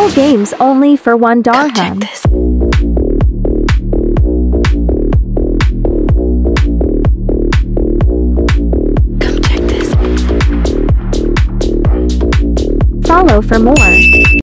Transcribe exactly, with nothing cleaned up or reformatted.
All games only for one dirham. Follow for more.